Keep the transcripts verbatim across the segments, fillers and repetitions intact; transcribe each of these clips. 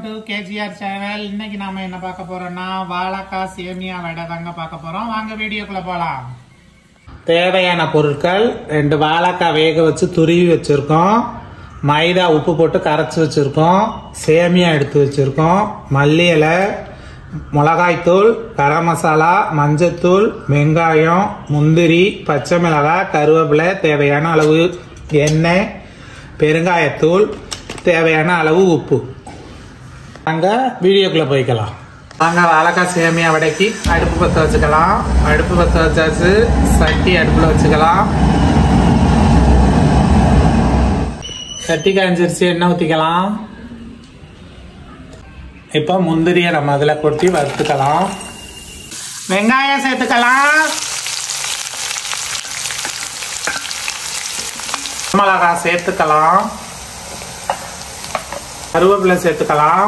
Welcome to KGR channel. இன்னைக்கு நாம என்ன பார்க்க போறோம்னா வாழைக்காய் சேமியா வடை தாங்க பார்க்க போறோம். வாங்க வீடியோக்குள்ள போலாம். தேவையான பொருட்கள்: ரெண்டு வாழைக்காய் வேக வச்சு துருவி வச்சிருக்கோம், மைதா உப்பு போட்டு கரைச்சி வச்சிருக்கோம், சேமியா எடுத்து வச்சிருக்கோம், மல்லி இலை, மிளகாய்த்தூள், கரம் மசாலா, மஞ்சத்தூள், வெங்காயம், முந்திரி, பச்சை மிளகாய், கருவேப்பிலை, தேவையான அளவு எண்ணெய், பெருங்காயத்தூள், தேவையான அளவு உப்பு. நாங்க வீடியோக்குள்ள போய்க்கலாம். நாங்க வாழைக்காய் சேமியா வடைக்கு அடுப்பு பற்ற வச்சுக்கலாம். அடுப்பு பற்ற வச்சாச்சு. சட்டி அடுப்புல வச்சுக்கலாம். சட்டி காய்ஞ்சிருச்சு, எண்ணெய் ஊத்திக்கலாம். இப்ப முந்திரியை நம்ம அதுல கொட்டி வறுத்துக்கலாம். வெங்காயம் சேர்த்துக்கலாம். மிளகாய் சேர்த்துக்கலாம். கருவேப்பிலை சேர்த்துக்கலாம்.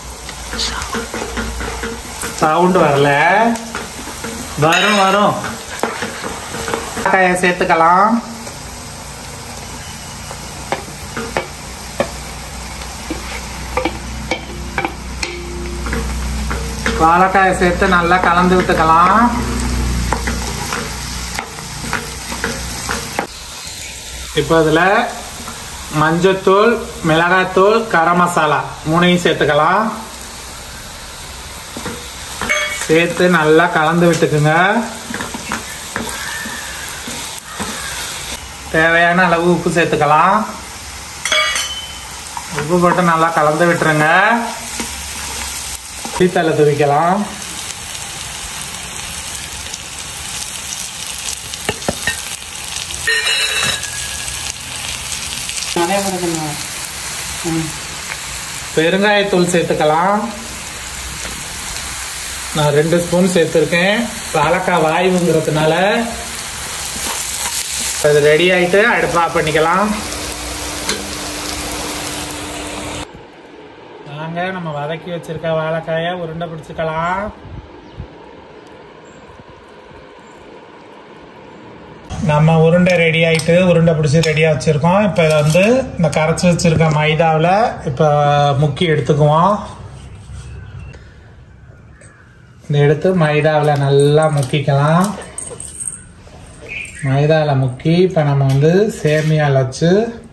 சவுண்ட் வரல, வரும் வரும். காயை சேர்த்துக்கலாம். வாழைக்காயை சேர்த்து நல்லா கலந்து விட்டுக்கலாம். இப்போ இதுல மஞ்சத்தூள், மிளகாய்த்தூள், கரம் மசாலா மூணையும் சேர்த்துக்கலாம். சேர்த்து நல்லா கலந்து விட்டுக்குங்க. தேவையான அளவு உப்பு சேர்த்துக்கலாம். உப்பு போட்டு நல்லா கலந்து விட்டுருங்க. தலை துவிக்கலாம். பெருங்காயத்தூள் சேர்த்துக்கலாம். நான் ரெண்டு ஸ்பூன் சேர்த்துருக்கேன். வாழைக்காய் வாயுங்கிறதுனால அது ரெடி ஆயிட்டு அடுப்பு ஆஃப் பண்ணிக்கலாம். நாங்க நம்ம வதக்கி வச்சிருக்க வாழைக்காய உருண்டை பிடிச்சுக்கலாம். நம்ம உருண்டை ரெடி ஆயிட்டு உருண்டை பிடிச்சி ரெடியா வச்சிருக்கோம். இப்ப இதை வந்து இந்த கரைச்சி வச்சிருக்க மைதாவில் இப்ப முக்கி எடுத்துக்குவோம். இந்த எடுத்து மைதாவில் நல்லா முக்கிக்கலாம். மைதாவில் முக்கி இப்ப நம்ம வந்து சேமியாவில் வச்சு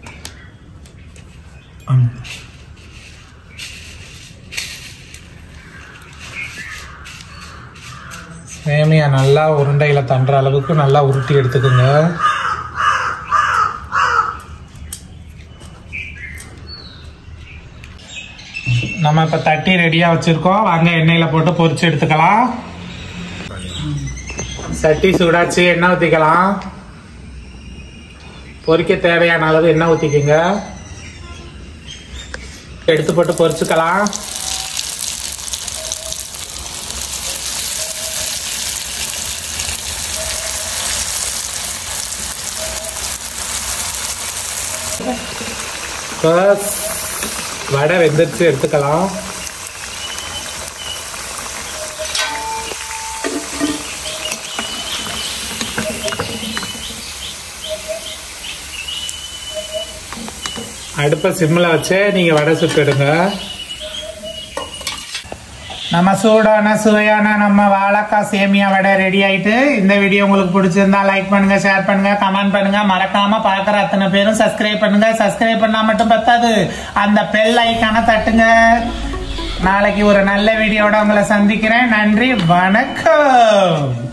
சேமியா நல்லா உருண்டையில தண்டுற அளவுக்கு நல்லா உருட்டி எடுத்துக்கோங்க. நம்ம இப்ப தட்டி ரெடியா வச்சிருக்கோம். வாங்க எண்ணெயில போட்டு பொரிச்சு எடுத்துக்கலாம். சட்டி சூடாச்சு, எண்ணெய் ஊத்திக்கலாம். பொரிக்க தேவையான அளவு எண்ணெய் ஊத்திக்கோங்க. எடுத்து போட்டு பொரிச்சுக்கலாம். வடை வெந்துருச்சு, எடுத்துக்கலாம். அடுப்பை சிம்மில் வச்சு நீங்க வடை சுட்டுடுங்க. நம்ம சூடான சுவையான நம்ம வாழைக்காய் சேமியா வடை ரெடி ஆயிட்டு. இந்த வீடியோ உங்களுக்கு பிடிச்சிருந்தா லைக் பண்ணுங்க, ஷேர் பண்ணுங்க, கமெண்ட் பண்ணுங்க. மறக்காம பாக்குற அத்தனை பேரும் சப்ஸ்கிரைப் பண்ணுங்க. சப்ஸ்கிரைப் பண்ணா மட்டும் பத்தாது, அந்த பெல் ஐக்கான தட்டுங்க. நாளைக்கு ஒரு நல்ல வீடியோட உங்களை சந்திக்கிறேன். நன்றி, வணக்கம்.